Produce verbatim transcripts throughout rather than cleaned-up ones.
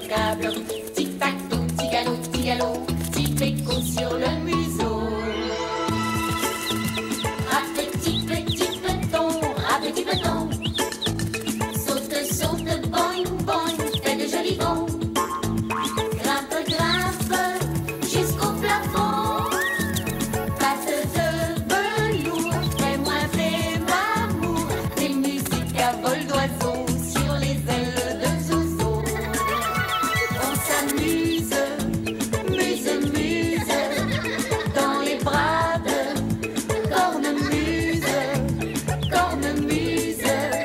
impeccable. Tic-tac-toe, petit galop, petit galop, petit péco sur le museau. Rap petit, petit peloton, rap petit peloton. Saute, saute, boing, boing, fais de jolis bonds. Grimpe, grimpe, jusqu'au plafond. Patte de velours, fais-moi, fais-moi amour. Des musiques à vol d'oiseau sur les ailes de Zozo. On s'amuse, muse, muse, dans les bras de cornemuse, cornemuse.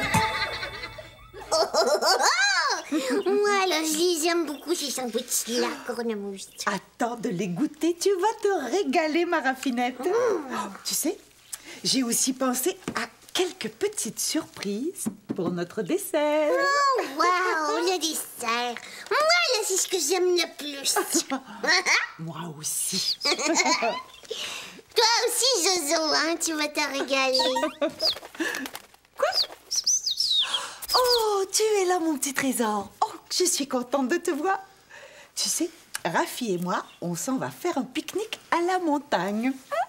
Moi, alors, je les aime beaucoup, ces sandwichs-là, cornemuse. Attends de les goûter, tu vas te régaler, ma raffinette. Mmh. Oh, tu sais, j'ai aussi pensé à quelques petites surprises pour notre dessert. Oh, wow, le dessert. Moi, là, c'est ce que j'aime le plus. Moi aussi. Toi aussi, Zozo, hein, tu vas te régaler. Quoi? Oh, tu es là, mon petit trésor. Oh, je suis contente de te voir. Tu sais, Rafi et moi, on s'en va faire un pique-nique à la montagne.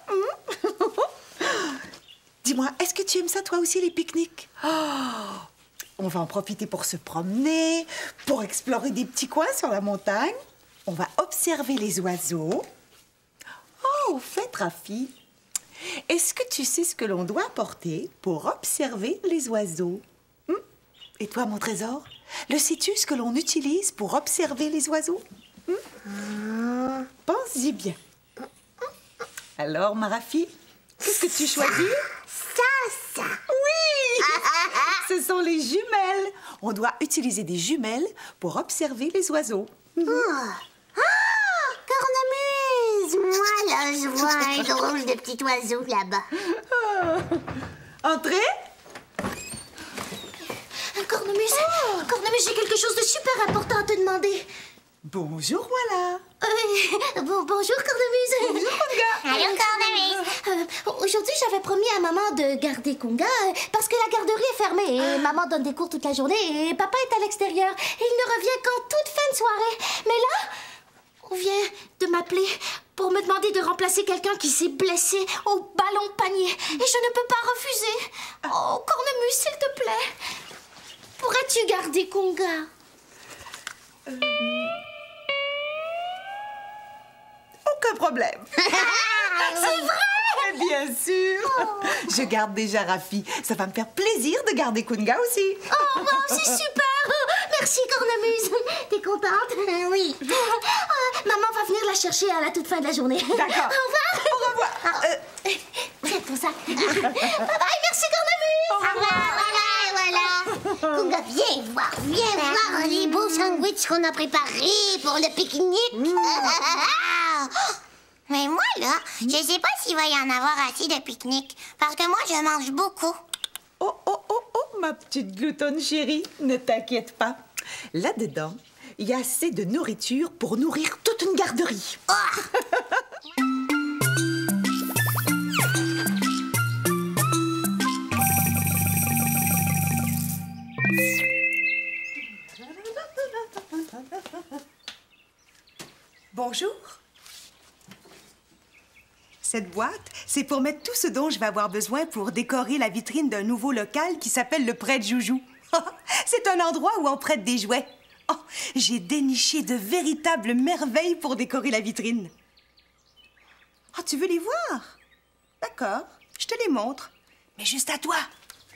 Dis-moi, est-ce que tu aimes ça, toi aussi, les pique-niques? Oh, on va en profiter pour se promener, pour explorer des petits coins sur la montagne. On va observer les oiseaux. Oh, au fait, Rafi, est-ce que tu sais ce que l'on doit porter pour observer les oiseaux? Hum? Et toi, mon trésor, le sais-tu ce que l'on utilise pour observer les oiseaux? Hum? Hum. Pense-y bien. Alors, ma Rafi, qu'est-ce que tu choisis? Ça, ça. Oui! Ce sont les jumelles. On doit utiliser des jumelles pour observer les oiseaux. Oh. Ah, cornemuse. Moi, là, je vois un drôle de petit oiseau là-bas. Oh. Entrez? Cornemuse, oh. Cornemuse, j'ai quelque chose de super important à te demander. Bonjour, voilà. Euh, bon, bonjour, Cornemuse. Bonjour, Conga. Allô, Cornemuse. Euh, Aujourd'hui, j'avais promis à maman de garder Conga euh, parce que la garderie est fermée et maman donne des cours toute la journée et papa est à l'extérieur. Et il ne revient qu'en toute fin de soirée. Mais là, on vient de m'appeler pour me demander de remplacer quelqu'un qui s'est blessé au ballon panier. Et je ne peux pas refuser. Oh, Cornemuse, s'il te plaît. Pourrais-tu garder Conga? Euh... Aucun problème. C'est vrai? Bien sûr. Oh. Je garde déjà Rafi. Ça va me faire plaisir de garder Kunga aussi. Oh, wow, c'est super. Merci, Cornemuse. T'es contente? Oui. Euh, maman va venir la chercher à la toute fin de la journée. D'accord. Au revoir. Au revoir. Oh. Euh... Prête ton sac. Bye bye, merci, Cornemuse. Au revoir. Voilà, voilà. Kunga, viens voir, viens voir les beaux sandwichs qu'on a préparés pour le pique-nique. Mm. Mais moi, là, je sais pas s'il va y en avoir assez de pique-nique. Parce que moi, je mange beaucoup. Oh, oh, oh, oh, ma petite gloutonne chérie, ne t'inquiète pas. Là-dedans, il y a assez de nourriture pour nourrir toute une garderie. Oh. Bonjour. Cette boîte, c'est pour mettre tout ce dont je vais avoir besoin pour décorer la vitrine d'un nouveau local qui s'appelle le Prêt Joujou. C'est un endroit où on prête des jouets. Oh, j'ai déniché de véritables merveilles pour décorer la vitrine. Oh, tu veux les voir? D'accord, je te les montre. Mais juste à toi.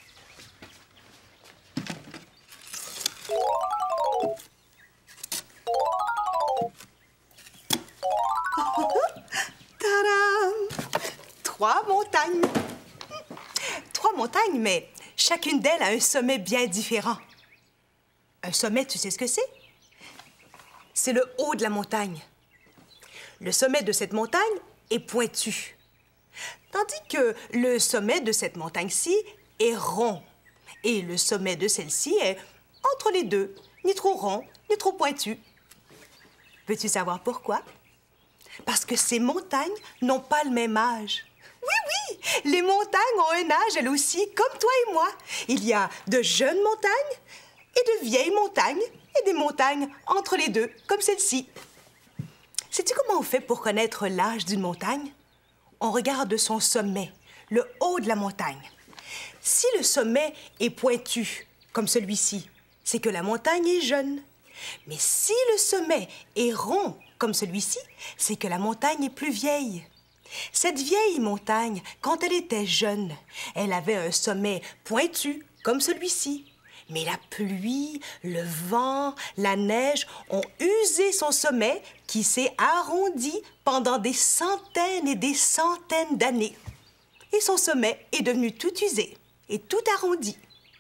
Tadam! Trois montagnes. Trois montagnes, mais chacune d'elles a un sommet bien différent. Un sommet, tu sais ce que c'est? C'est le haut de la montagne. Le sommet de cette montagne est pointu, tandis que le sommet de cette montagne-ci est rond. Et le sommet de celle-ci est entre les deux, ni trop rond, ni trop pointu. Veux-tu savoir pourquoi? Parce que ces montagnes n'ont pas le même âge. Oui, oui, les montagnes ont un âge, elles aussi, comme toi et moi. Il y a de jeunes montagnes et de vieilles montagnes et des montagnes entre les deux, comme celle-ci. Sais-tu comment on fait pour connaître l'âge d'une montagne? On regarde son sommet, le haut de la montagne. Si le sommet est pointu, comme celui-ci, c'est que la montagne est jeune. Mais si le sommet est rond, comme celui-ci, c'est que la montagne est plus vieille. Cette vieille montagne, quand elle était jeune, elle avait un sommet pointu, comme celui-ci. Mais la pluie, le vent, la neige ont usé son sommet qui s'est arrondi pendant des centaines et des centaines d'années. Et son sommet est devenu tout usé et tout arrondi.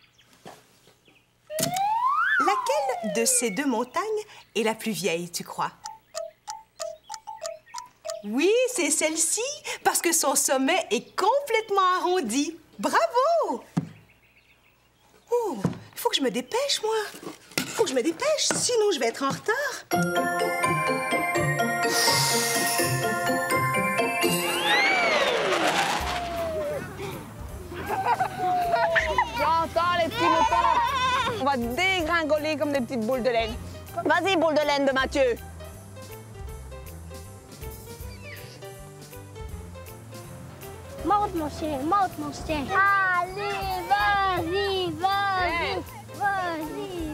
Laquelle de ces deux montagnes est la plus vieille, tu crois? Oui, c'est celle-ci, parce que son sommet est complètement arrondi. Bravo! Oh, il faut que je me dépêche, moi. Il faut que je me dépêche, sinon je vais être en retard. J'entends les petits moutons. On va dégringoler comme des petites boules de laine. Vas-y, boule de laine de Mathieu. Monte mon chien, monte mon chien. Allez, vas-y, vas-y, vas-y.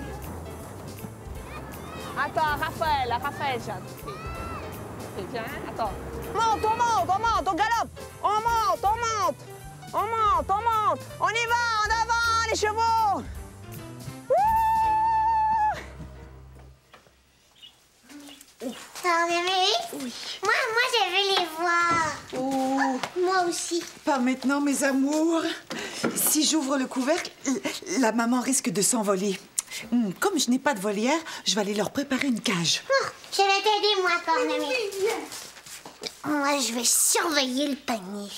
Attends, Raphaël, Raphaël, j'ai Viens, attends. Monte, on monte, on monte, on galope. On monte, on monte. On monte, on monte. On y va, en avant, les chevaux. Cornemuse? Oui. Moi, moi, je veux les voir. Oh, Moi aussi. pas maintenant, mes amours. Si j'ouvre le couvercle, la maman risque de s'envoler. Hum, Comme je n'ai pas de volière, je vais aller leur préparer une cage. Oh, je vais t'aider, moi, Cornemuse. Moi, je vais surveiller le panier.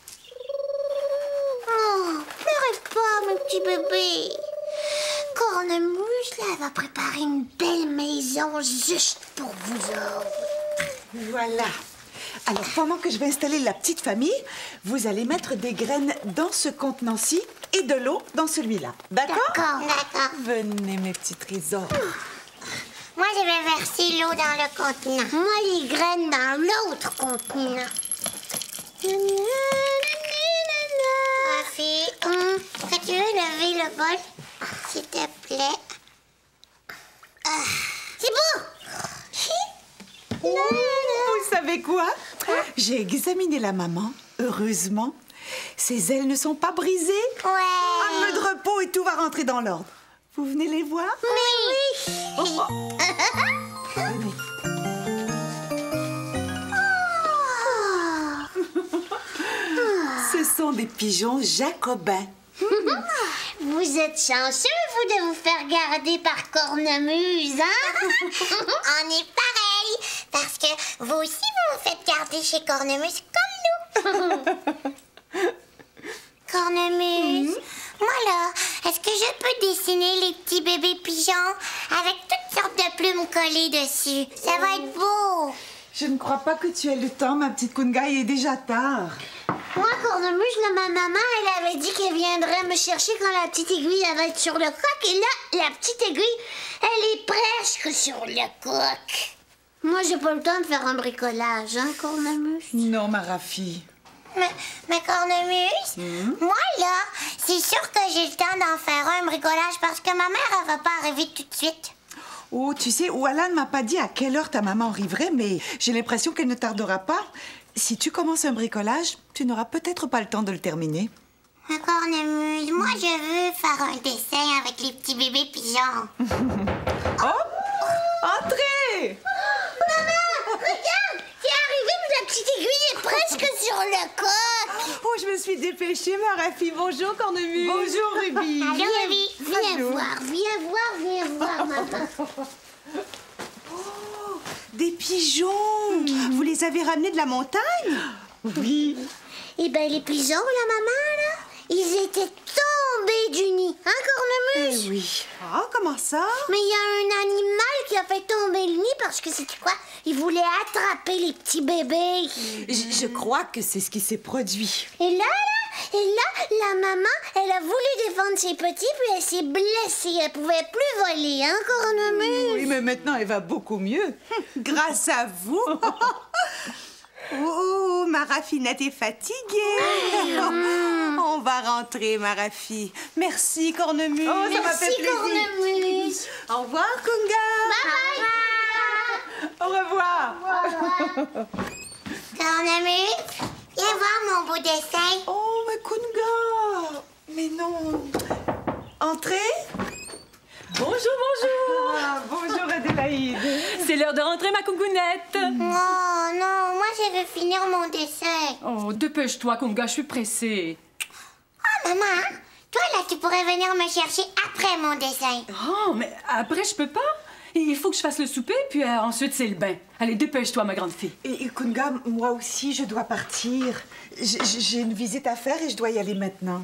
Oh, pleurez pas, mes petits bébés. Cornemuse, là, elle va préparer une belle maison juste pour vous autres. Voilà. Alors, pendant que je vais installer la petite famille, vous allez mettre des graines dans ce contenant-ci et de l'eau dans celui-là. D'accord? D'accord, d'accord. Venez, mes petits trésors. Moi, je vais verser l'eau dans le contenant. Moi, les graines dans l'autre contenant. Rafi, hum, tu veux lever le bol, s'il te plaît? Ah, c'est beau! Vous savez quoi? J'ai examiné la maman, heureusement. Ses ailes ne sont pas brisées. Ouais. Un peu de repos et tout va rentrer dans l'ordre. Vous venez les voir? Oui. Oh, oh. Venez. Ce sont des pigeons jacobins. Vous êtes chanceux, vous, de vous faire garder par Cornemuse, hein? On est pareil, parce que vous aussi, vous vous faites garder chez Cornemuse comme nous. Cornemuse, moi là, est-ce que je peux dessiner les petits bébés pigeons avec toutes sortes de plumes collées dessus? Ça va être beau. Je ne crois pas que tu aies le temps, ma petite Kunga, il est déjà tard. Moi, Cornemuse, là, ma maman, elle avait dit qu'elle viendrait me chercher quand la petite aiguille elle va être sur le coq. Et là, la petite aiguille, elle est presque sur le coq. Moi, j'ai pas le temps de faire un bricolage, hein, Cornemuse? Non, ma Rafi. Mais, mais Cornemuse, Mmh. moi, là, c'est sûr que j'ai le temps d'en faire un bricolage parce que ma mère, elle va pas arriver tout de suite. Oh, tu sais, Ouala ne m'a pas dit à quelle heure ta maman arriverait, mais j'ai l'impression qu'elle ne tardera pas. Si tu commences un bricolage, tu n'auras peut-être pas le temps de le terminer. Mais Cornemuse, moi, je veux faire un dessin avec les petits bébés pigeons. Oh! Entrez! Maman, regarde, c'est arrivé, mais la petite aiguille est presque sur le coq. Oh, je me suis dépêchée, ma Rafi. Bonjour, Cornemuse. Bonjour, Ruby. Allô, Ruby, viens Allô. voir, viens voir, viens voir, maman. Des pigeons. Vous les avez ramenés de la montagne? Oui. Eh ben, les pigeons, la maman, là, ils étaient tombés du nid, hein, Cornemuse? Eh oui. Ah, comment ça? Mais il y a un animal qui a fait tomber le nid parce que c'était quoi? Il voulait attraper les petits bébés. Je, je crois que c'est ce qui s'est produit. Et là, là, Et là, la maman, elle a voulu défendre ses petits, puis elle s'est blessée. Elle pouvait plus voler, hein, Cornemuse? Oui, mais maintenant, elle va beaucoup mieux. Grâce à vous. Oh, ma raffinette est fatiguée. On va rentrer, ma Rafi. Merci, Cornemuse. Oh, ça m'a fait Merci, plaisir. Cornemuse. Au revoir, Kunga. Au revoir. Cornemuse, viens voir mon beau dessin. Oh, mais Kunga. Mais non. Entrez. Bonjour, bonjour. Ah, bonjour, Adélaïde. C'est l'heure de rentrer, ma cougounette. Oh non, moi je veux finir mon dessin. Oh, dépêche-toi, Kunga, je suis pressée. Oh maman, toi là tu pourrais venir me chercher après mon dessin. Oh, mais après, je peux pas. Il faut que je fasse le souper, puis euh, ensuite, c'est le bain. Allez, dépêche-toi, ma grande fille. Et, et Kunga, moi aussi, je dois partir. J- J'ai une visite à faire et je dois y aller maintenant.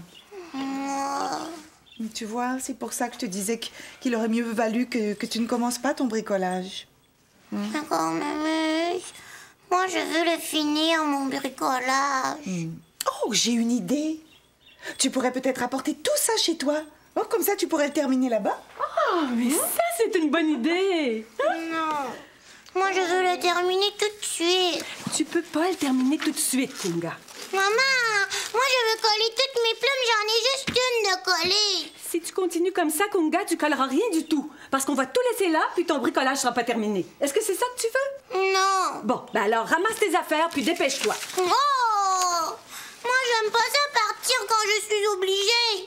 Tu vois, c'est pour ça que je te disais qu- qu'il aurait mieux valu que, que tu ne commences pas ton bricolage. Cornemuse, moi je veux le finir mon bricolage. Oh, j'ai une idée. Tu pourrais peut-être apporter tout ça chez toi. Oh, comme ça, tu pourrais le terminer là-bas. Oh, mais ça, c'est une bonne idée. Non, moi je veux le terminer tout de suite. Tu peux pas le terminer tout de suite, Kunga. Maman, moi je veux coller toutes mes plumes, j'en ai juste une de coller. Si tu continues comme ça, Kunga, tu colleras rien du tout. Parce qu'on va tout laisser là, puis ton bricolage sera pas terminé. Est-ce que c'est ça que tu veux? Non. Bon, ben alors, ramasse tes affaires, puis dépêche-toi. Oh! Moi j'aime pas ça partir quand je suis obligée.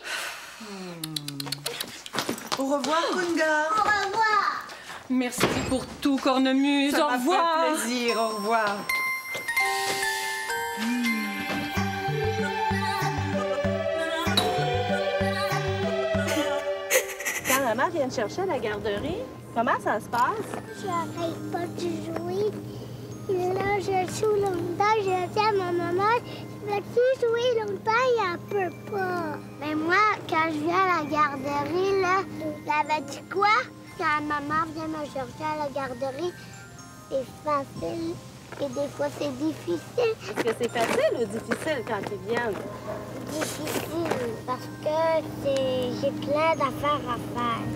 Au revoir, Kunga. Au revoir. Merci pour tout, Cornemuse. Ça Au m'a revoir. fait plaisir. Au revoir. Quand maman vient te chercher à la garderie, comment ça se passe? J'arrête pas de jouer. Et là, je joue longtemps, je dis à ma maman, je veux-tu jouer longtemps? Et elle peut pas. Mais moi, quand je viens à la garderie, là, j'avais dit quoi? Quand maman vient me chercher à la garderie, c'est facile. Et des fois, c'est difficile. Est-ce que c'est facile ou difficile quand ils viennent? Difficile, parce que c'est... j'ai plein d'affaires à faire.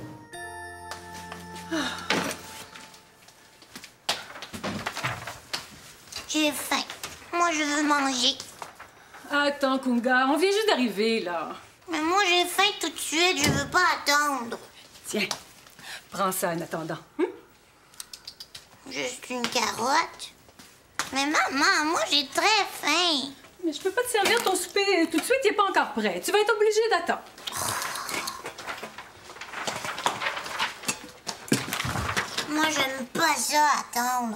J'ai faim. Moi, je veux manger. Attends, Kunga, on vient juste d'arriver, là. Mais moi, j'ai faim tout de suite. Je veux pas attendre. Tiens, prends ça en attendant. Hum? Juste une carotte. Mais maman, moi, j'ai très faim. Mais je peux pas te servir ton souper tout de suite, il est pas encore prêt. Tu vas être obligé d'attendre. Moi, j'aime pas ça, attendre.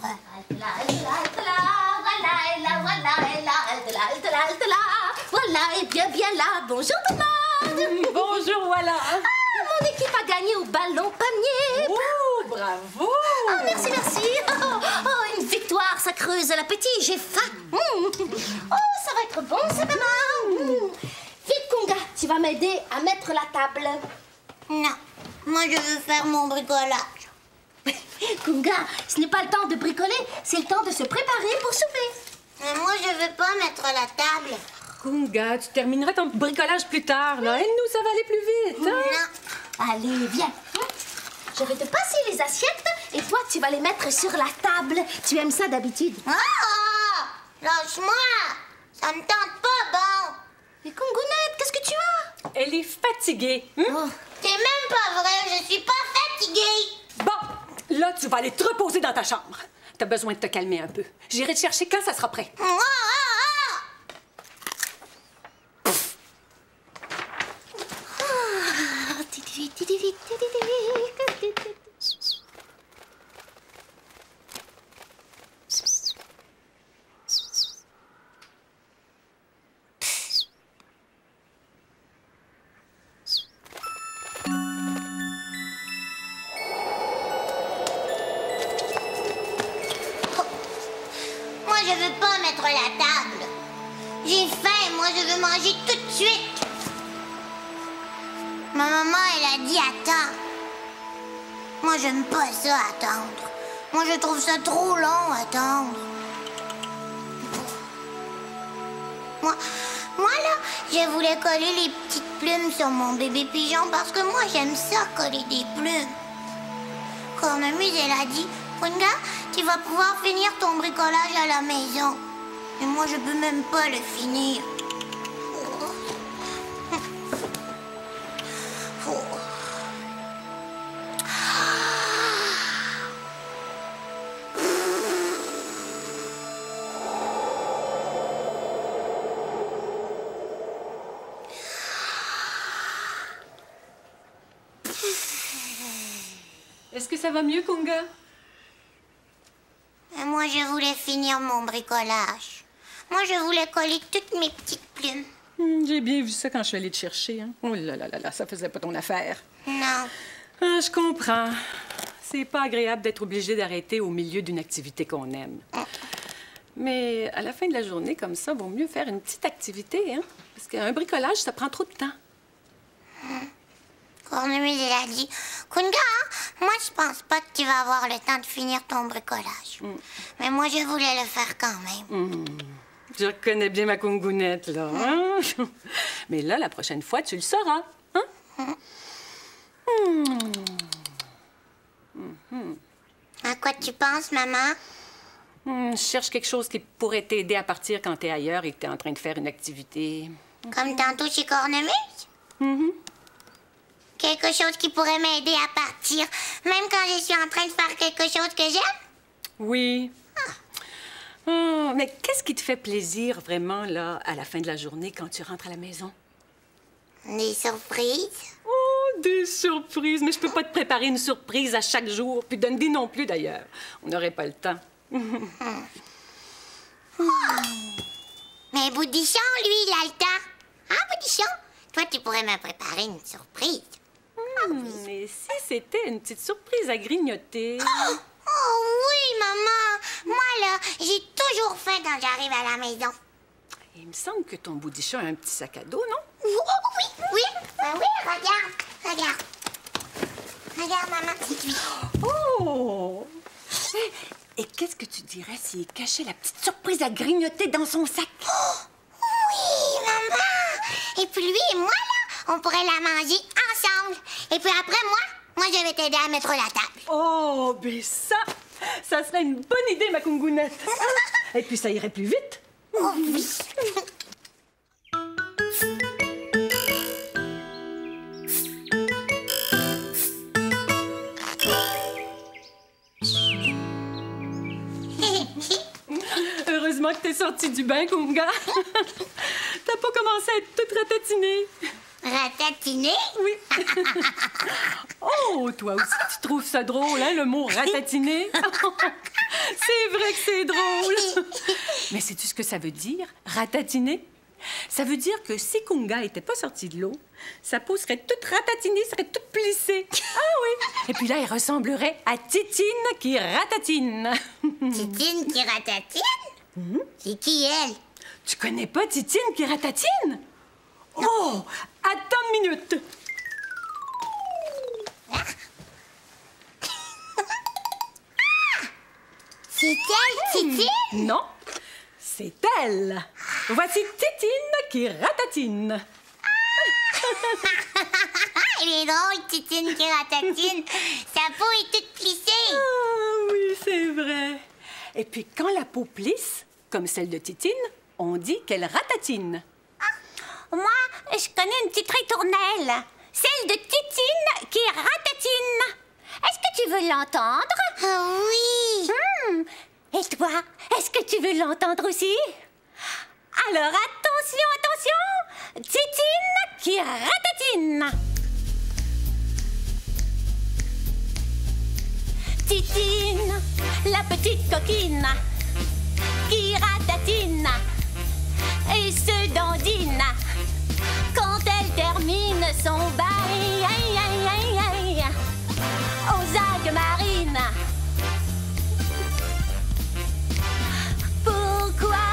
Voilà, et bien, bien là. Bonjour tout le monde. Bonjour, voilà. Ah, mon équipe a gagné au ballon panier. Oh, bravo. Ah, merci, merci. Oh, oh, une victoire, ça creuse l'appétit. J'ai faim. Mm. Oh, ça va être bon, ça, maman. Mm. Vite, Kunga, tu vas m'aider à mettre la table. Non, moi, je veux faire mon bricolage. Kunga, ce n'est pas le temps de bricoler, c'est le temps de se préparer pour souper. Mais moi, je veux pas mettre la table. Kunga, tu termineras ton bricolage plus tard, là. Et nous, ça va aller plus vite, hein? Non. Allez, viens. Je vais te passer les assiettes et toi, tu vas les mettre sur la table. Tu aimes ça d'habitude. Oh! Lâche-moi! Ça me tente pas, bon! Mais Kungounette, qu'est-ce que tu as? Elle est fatiguée. Hein? Oh. C'est même pas vrai, je suis pas fatiguée! Bon, là, tu vas aller te reposer dans ta chambre. T'as besoin de te calmer un peu. J'irai te chercher quand ça sera prêt. Oh, oh, oh! Moi, je veux pas mettre la table. J'ai faim, moi, je veux manger tout de suite. Ma maman, elle a dit attends. Moi, j'aime pas ça, attendre. Moi, je trouve ça trop long, attendre. Moi, Moi, là, je voulais coller les petites plumes sur mon bébé pigeon parce que moi, j'aime ça, coller des plumes. Cornemuse, elle a dit, Kunga, tu vas pouvoir finir ton bricolage à la maison. Et moi, je peux même pas le finir. Est-ce que ça va mieux, Kunga? Et moi, je voulais finir mon bricolage. Moi, je voulais coller toutes mes petites plumes. Hmm, j'ai bien vu ça quand je suis allée te chercher. Hein? Oh là là là là, ça faisait pas ton affaire. Non. Ah, je comprends. C'est pas agréable d'être obligé d'arrêter au milieu d'une activité qu'on aime. Mais à la fin de la journée, comme ça, vaut mieux faire une petite activité, hein? Parce qu'un bricolage, ça prend trop de temps. Cornemuse, elle a dit, Kunga, moi, je pense pas que tu vas avoir le temps de finir ton bricolage. Mm. Mais moi, je voulais le faire quand même. Mm. Je reconnais bien ma kungounette, là. Hein? Mais là, la prochaine fois, tu le sauras. Hein? Mm. Mm. Mm. À quoi tu penses, maman? Mm, je cherche quelque chose qui pourrait t'aider à partir quand t'es ailleurs et que t'es en train de faire une activité. Comme tantôt chez Cornemuse? Mm-hmm. Quelque chose qui pourrait m'aider à partir, même quand je suis en train de faire quelque chose que j'aime? Oui. Ah. Oh, mais qu'est-ce qui te fait plaisir vraiment, là, à la fin de la journée, quand tu rentres à la maison? Des surprises. Oh, des surprises! Mais je peux pas te préparer une surprise à chaque jour, puis Dundee non plus, d'ailleurs. On n'aurait pas le temps. hmm. Oh. Mais Boudichon, lui, il a le temps. Hein, Boudichon? Toi, tu pourrais me préparer une surprise. Mmh, mais si c'était une petite surprise à grignoter? Oh, oh oui, maman! Moi, là, j'ai toujours faim quand j'arrive à la maison. Il me semble que ton Boudichon a un petit sac à dos, non? Oh, oui, oui, ben oui, regarde, regarde. Regarde, maman, c'est lui. Oh! Et qu'est-ce que tu dirais s'il cachait la petite surprise à grignoter dans son sac? Oh, oui, maman! Et puis lui et moi, là, on pourrait la manger ensemble. Et puis après, moi, moi, je vais t'aider à mettre la table. Oh, ben ça, ça serait une bonne idée, ma kungounette. Et puis ça irait plus vite. Oh oui. Heureusement que t'es sortie du bain, Kunga. T'as pas commencé à être toute ratatinée. Ratatinée? Oui. Oh, toi aussi, tu trouves ça drôle, hein, le mot ratatiné? C'est vrai que c'est drôle. Mais sais-tu ce que ça veut dire, ratatiner? Ça veut dire que si Kunga était pas sortie de l'eau, sa peau serait toute ratatinée, serait toute plissée. Ah oui! Et puis là, elle ressemblerait à Titine qui ratatine. Titine qui ratatine? Mm-hmm. C'est qui, elle? Tu connais pas Titine qui ratatine? Non. Oh! Attends une minute. Ah. C'est elle, Titine? Non, c'est elle. Voici Titine qui ratatine. Elle est drôle, Titine qui ratatine. Sa peau est toute plissée. Ah oui, c'est vrai. Et puis quand la peau plisse, comme celle de Titine, on dit qu'elle ratatine. Ah, moi, je connais une petite ritournelle. Celle de Titine qui ratatine. Est-ce que tu veux l'entendre? Ah oui. Hmm. Et toi, est-ce que tu veux l'entendre aussi? Alors attention, attention! Titine qui ratatine. Titine, la petite coquine qui ratatine et se dandine quand elle termine son bail aïe, aïe, aïe, aïe, aux algues marines. Pourquoi?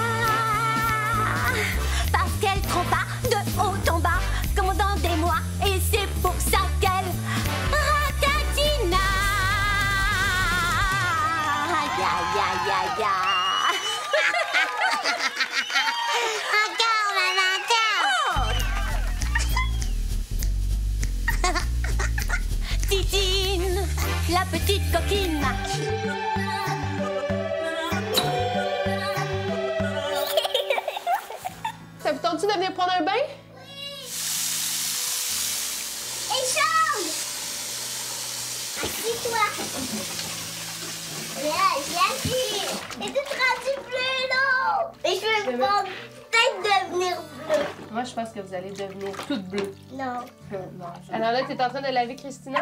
Parce qu'elle trempa de haut en bas comme dans des mois, et c'est pour ça qu'elle ratatina. Aïe, aïe, aïe, aïe, aïe. Encore, maman, coquine. Ça vous tente-tu de venir prendre un bain? Et Charles! Assis-toi. Là, j'ai assis. Et tu te rendu bleu, non? Et je vais peut-être devenir bleu. Moi, je pense que vous allez devenir toute bleue. Non. Non. Alors là, t'es en train de laver Christina?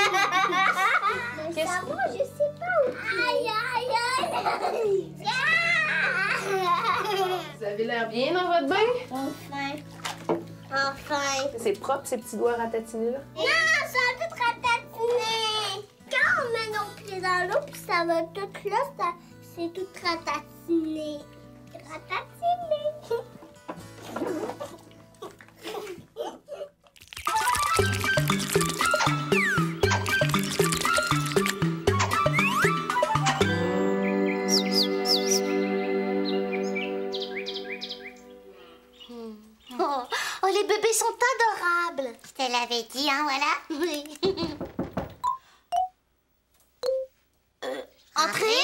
Mais ça va, je sais pas où. Aïe, aïe, aïe. Vous avez l'air bien dans votre bain? Enfin. Enfin. C'est propre, ces petits doigts ratatinés, là? Non, ça va tout ratatiné. Quand on met nos pieds dans l'eau, puis ça va tout là, ça, c'est tout ratatiné. Ratatiné. Oh, oh, les bébés sont adorables. Je te l'avais dit, hein, voilà. Oui. euh, entrez.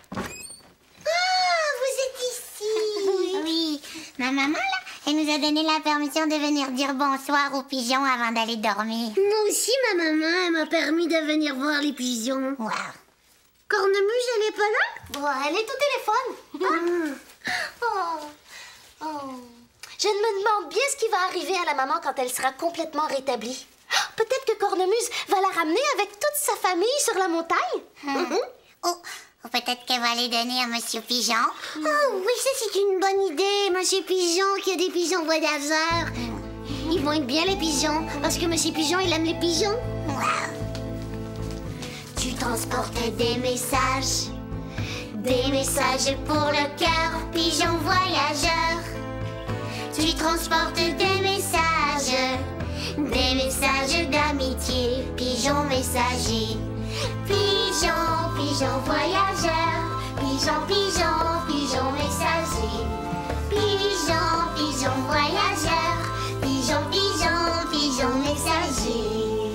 Ah, vous êtes ici. Oui. Oui. Ma maman, là, elle nous a donné la permission de venir dire bonsoir aux pigeons avant d'aller dormir. Moi aussi, ma maman, elle m'a permis de venir voir les pigeons. Wow. Cornemuse, elle est pas là? Oh, elle est au téléphone. Oh. Oh. Je me demande bien ce qui va arriver à la maman quand elle sera complètement rétablie. Oh, peut-être que Cornemuse va la ramener avec toute sa famille sur la montagne. Hmm. Oh, ou peut-être qu'elle va les donner à Monsieur Pigeon. Oh oui, ça c'est une bonne idée, Monsieur Pigeon, qui a des pigeons voyageurs. Ils vont être bien les pigeons, parce que Monsieur Pigeon, il aime les pigeons. Wow. Tu transportes des messages, des messages pour le cœur, pigeon voyageur. Tu transportes des messages, des messages d'amitié, pigeon messager. Pigeon, pigeon voyageur, pigeon, pigeon, pigeon messager. Pigeon, pigeon voyageur, pigeon, pigeon, pigeon messager.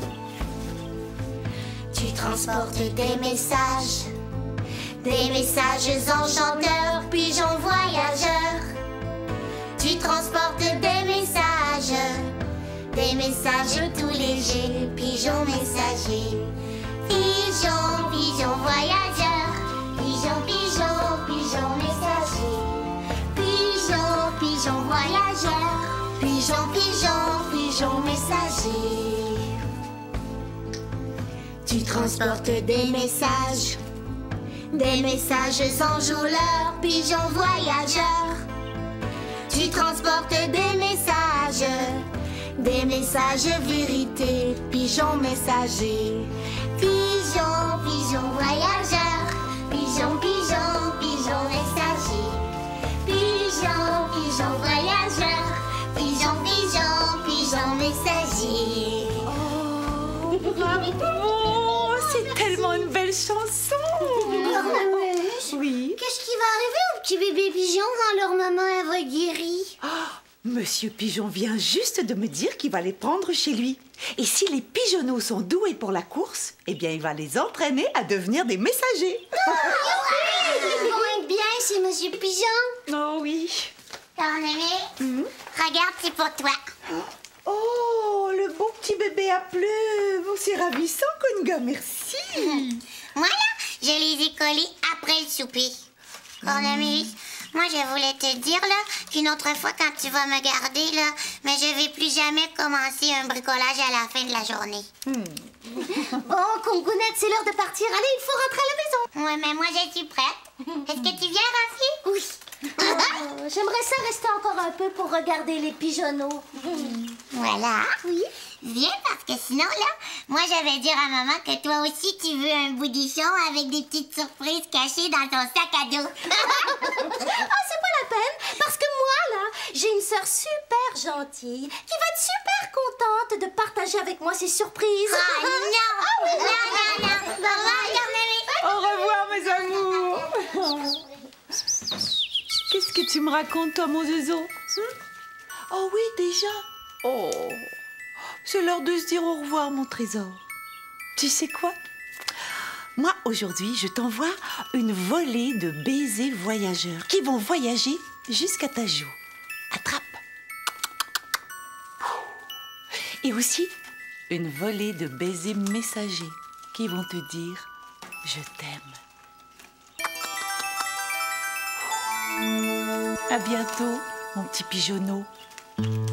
Tu transportes des messages, des messages enchanteurs, pigeon voyageur. Tu transportes des messages, des messages tout légers, pigeon messager. Pigeon, pigeon voyageur, pigeon, pigeon, pigeon messager. Pigeon, pigeon voyageur, pigeon, pigeon, pigeon messager. Tu transportes des messages, des messages enjôleurs, pigeon voyageur. Tu transportes des messages, des messages vérité, pigeon messager. Pigeon, pigeon voyageur, pigeon, pigeon, pigeon messager. Pigeon, pigeon voyageur, pigeon, pigeon, pigeon messager. Oh, bravo! C'est tellement une belle chanson! Cornemuse, Oui? qu'est-ce qui va arriver aux petits bébés pigeons quand leur maman elle va guérir? Oh, Monsieur Pigeon vient juste de me dire qu'il va les prendre chez lui. Et si les pigeonneaux sont doués pour la course, eh bien, il va les entraîner à devenir des messagers. Ils vont être bien, c'est Monsieur Pigeon. Oh oui. Cornemuse, Mmh. regarde, c'est pour toi. Oh, le beau petit bébé à plumes. Oh, c'est ravissant, Conga, merci. Moi, là, je les ai collés après le souper. Cornemuse, moi, je voulais te dire, là, qu'une autre fois, quand tu vas me garder, là, mais je vais plus jamais commencer un bricolage à la fin de la journée. Bon, Congounette, c'est l'heure de partir. Allez, il faut rentrer à la maison. Ouais, mais moi, je suis prête. Est-ce que tu viens, Rafi? Oui. Oh, j'aimerais ça rester encore un peu pour regarder les pigeonneaux. Voilà. Oui. Viens, parce que sinon, là, moi, je vais dire à maman que toi aussi, tu veux un boudichon avec des petites surprises cachées dans ton sac à dos. Ah, c'est pas la peine, parce que moi, là, j'ai une sœur super gentille qui va être super contente de partager avec moi ses surprises. Ah, non! Ah, oui. Non, non, non! Au revoir, Cornemuse! Au revoir, mes amours. Qu'est-ce que tu me racontes, toi, mon zozo? Hum? Oh oui, déjà. Oh, c'est l'heure de se dire au revoir, mon trésor. Tu sais quoi? Moi, aujourd'hui, je t'envoie une volée de baisers voyageurs qui vont voyager jusqu'à ta joue. Attrape. Et aussi, une volée de baisers messagers qui vont te dire « Je t'aime ». À bientôt, mon petit pigeonneau.